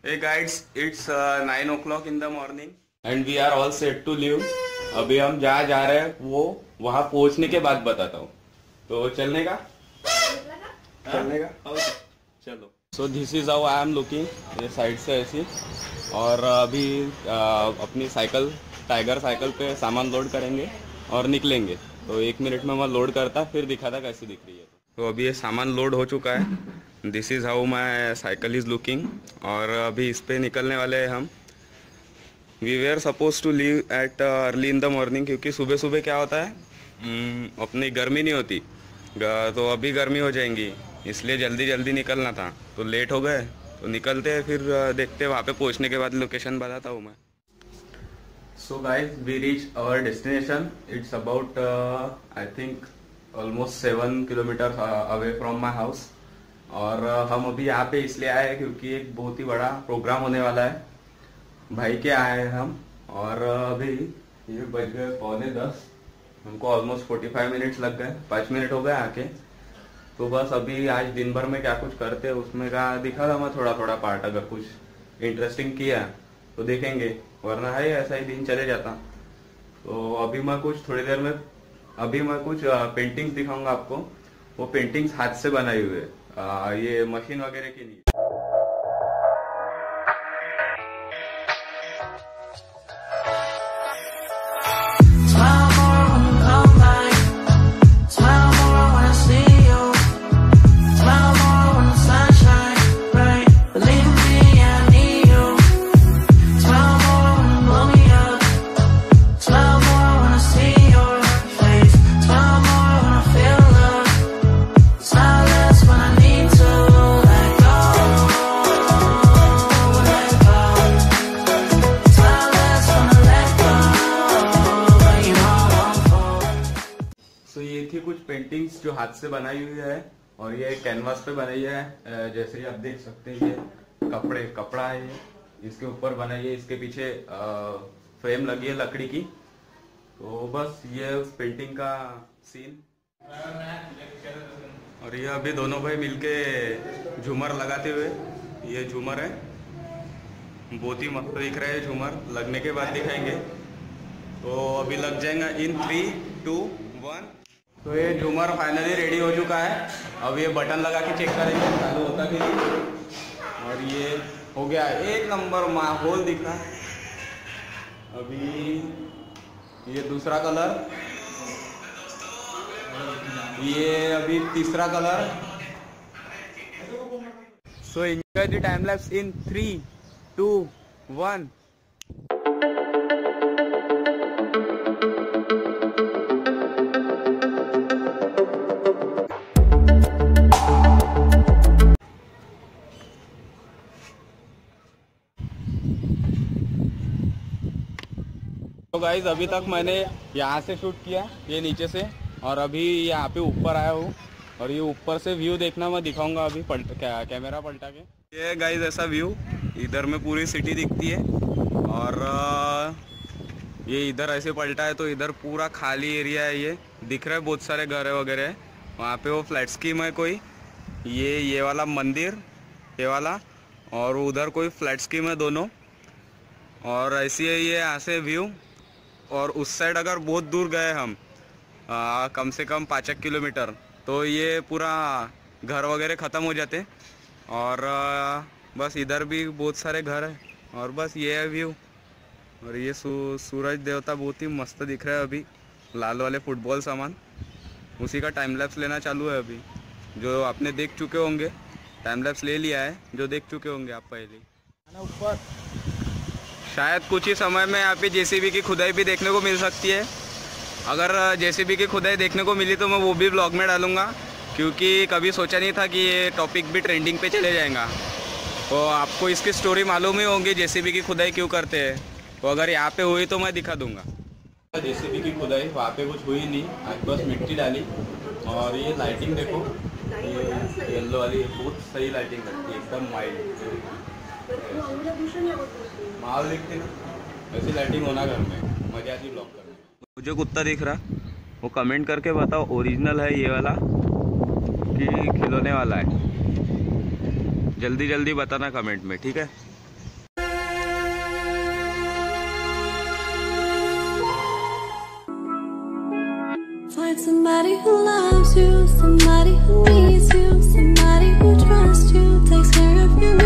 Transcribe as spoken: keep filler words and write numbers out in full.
Hey guys, it's uh, nine o'clock in the morning and we are all set to leave. अभी हम जहाँ जा रहे हैं वो वहाँ पहुँचने के बाद बताता हूँ। तो चलने का चलने का चलो। So this is how I am looking, ये साइड से ऐसी। और अभी आ, अपनी साइकिल टाइगर साइकिल पे सामान लोड करेंगे और निकलेंगे। तो एक मिनट में मैं लोड करता फिर दिखाता कैसी दिख रही है। तो अभी ये सामान लोड हो चुका है। This is how my cycle is looking. और अभी इस पे निकलने वाले हैं हम। We were suppose to leave at early in the morning, क्योंकि सुबह सुबह क्या होता है hmm, अपनी गर्मी नहीं होती, तो अभी गर्मी हो जाएंगी, इसलिए जल्दी जल्दी निकलना था। तो लेट हो गए तो निकलते हैं, फिर देखते हैं वहाँ पे पहुँचने के बाद लोकेशन बताता हूँ मैं। So guys, we reach our destination. It's about I think almost seven kilometre away from my house. और हम अभी यहाँ पे इसलिए आए हैं क्योंकि एक बहुत ही बड़ा प्रोग्राम होने वाला है। भाई के आए हैं हम। और अभी ये बज गए पौने दस, हमको ऑलमोस्ट फोर्टी फाइव मिनट्स लग गए, पाँच मिनट हो गए आके। तो बस अभी आज दिन भर में क्या कुछ करते हैं उसमें का दिखा था मैं थोड़ा थोड़ा पार्ट। अगर कुछ इंटरेस्टिंग किया तो देखेंगे, वरना है ऐसा ही दिन चले जाता। तो अभी मैं कुछ थोड़ी देर में अभी मैं कुछ पेंटिंग्स दिखाऊंगा आपको। वो पेंटिंग्स हाथ से बनाई हुई है, आ, ये मशीन वगैरह की नहीं। ये थी कुछ पेंटिंग्स जो हाथ से बनाई हुई है, और ये कैनवास पे बनाई है। जैसे आप देख सकते हैं ये कपड़े कपड़ा है, ये इसके ऊपर बनाई है, इसके पीछे फ्रेम लगी है लकड़ी की। तो बस ये उस पेंटिंग का सीन। और ये अभी दोनों भाई मिलके झूमर लगाते हुए, ये झूमर है, बहुत ही मस्त दिख रहा है झूमर। लगने के बाद दिखाएंगे। तो अभी लग जाएगा इन थ्री टू वन। तो ये झूमर फाइनली रेडी हो चुका है। अब ये बटन लगा के चेक करेंगे चालू होता कि नहीं। और ये हो गया एक नंबर, माहौल दिख रहा है। अभी ये दूसरा कलर, ये अभी तीसरा colour. So enjoy the time lapse in three two one. तो गाइज अभी तक मैंने यहाँ से शूट किया, ये नीचे से, और अभी यहाँ पे ऊपर आया हूँ। और ये ऊपर से व्यू देखना मैं दिखाऊंगा अभी पलट क्या कैमरा पलटा के। ये गाइज ऐसा व्यू, इधर में पूरी सिटी दिखती है। और ये इधर ऐसे पलटा है तो इधर पूरा खाली एरिया है, ये दिख रहा है, बहुत सारे घर वगैरह है। वहाँ पे वो फ्लैट स्कीम है कोई, ये ये वाला मंदिर, ये वाला, और उधर कोई फ्लैट स्कीम है दोनों। और ऐसी है ये यहाँ से व्यू। और उस साइड अगर बहुत दूर गए हम, आ, कम से कम पाँच एक किलोमीटर, तो ये पूरा घर वगैरह ख़त्म हो जाते। और आ, बस इधर भी बहुत सारे घर है। और बस ये है व्यू। और ये सू, सूरज देवता बहुत ही मस्त दिख रहा है अभी, लाल वाले फुटबॉल सामान, उसी का टाइम लैप्स लेना चालू है अभी। जो आपने देख चुके होंगे, टाइम लैप्स ले लिया है, जो देख चुके होंगे आप पहले। ऊपर शायद कुछ ही समय में यहाँ पे जेसीबी की खुदाई भी देखने को मिल सकती है। अगर जेसीबी की खुदाई देखने को मिली तो मैं वो भी ब्लॉग में डालूंगा, क्योंकि कभी सोचा नहीं था कि ये टॉपिक भी ट्रेंडिंग पे चले जाएगा। तो आपको इसकी स्टोरी मालूम ही होगी, जेसीबी की खुदाई क्यों करते हैं। तो अगर यहाँ पे हुई तो मैं दिखा दूंगा। जेसीबी की खुदाई वहाँ पे कुछ हुई नहीं, आज बस मिट्टी डाली। और ये लाइटिंग देखो, ये येलो वाली बहुत सही लाइटिंग लगती है, एकदम माइल्ड माहौल दिखती ना, ऐसी लाइटिंग होना घर में, मजा आती ब्लॉग करने। मुझे कुत्ता दिख रहा, वो कमेंट करके बताओ ओरिजिनल है ये वाला कि खिलौने वाला है। जल्दी जल्दी बताना कमेंट में, ठीक है। Find somebody who loves you, somebody who needs you, somebody who trusts you, takes care of you.